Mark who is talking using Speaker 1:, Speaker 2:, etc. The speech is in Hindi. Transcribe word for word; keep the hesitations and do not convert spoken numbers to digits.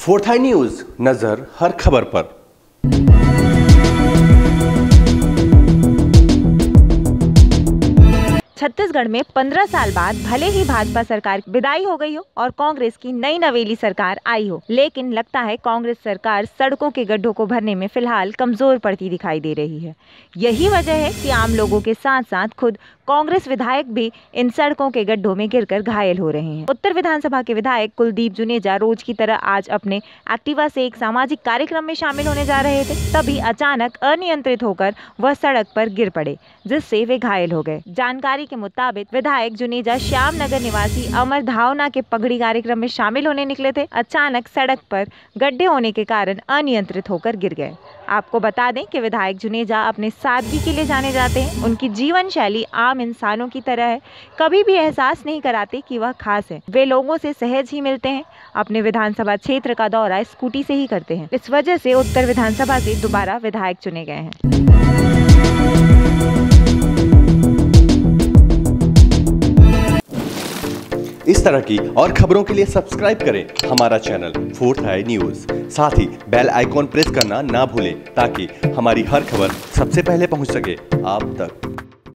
Speaker 1: फोर्थ आई न्यूज, नजर हर खबर पर।
Speaker 2: छत्तीसगढ़ में पंद्रह साल बाद भले ही भाजपा सरकार विदाई हो गई हो और कांग्रेस की नई नवेली सरकार आई हो, लेकिन लगता है कांग्रेस सरकार सड़कों के गड्ढों को भरने में फिलहाल कमजोर पड़ती दिखाई दे रही है। यही वजह है कि आम लोगों के साथ साथ खुद कांग्रेस विधायक भी इन सड़कों के गड्ढों में गिरकर घायल हो रहे हैं। उत्तर विधानसभा के विधायक कुलदीप जुनेजा रोज की तरह आज अपने एक्टिवा से एक सामाजिक कार्यक्रम में शामिल होने जा रहे थे, तभी अचानक अनियंत्रित होकर वह सड़क पर गिर पड़े, जिससे वे घायल हो गए। जानकारी के मुताबिक विधायक जुनेजा श्याम नगर निवासी अमर धावना के पगड़ी कार्यक्रम में शामिल होने निकले थे। अचानक सड़क पर गड्ढे होने के कारण अनियंत्रित होकर गिर गए। आपको बता दें कि विधायक जुनेजा अपने सादगी के लिए जाने जाते हैं। उनकी जीवन शैली आम इंसानों की तरह है, कभी भी एहसास नहीं कराते कि वह खास है। वे लोगों से सहज ही मिलते हैं। अपने विधानसभा क्षेत्र का दौरा स्कूटी से ही करते हैं। इस वजह से उत्तर विधानसभा से दोबारा विधायक चुने गए हैं।
Speaker 1: इस तरह की और खबरों के लिए सब्सक्राइब करें हमारा चैनल फोर्थ आई न्यूज। साथ ही बेल आइकॉन प्रेस करना ना भूलें ताकि हमारी हर खबर सबसे पहले पहुंच सके आप तक।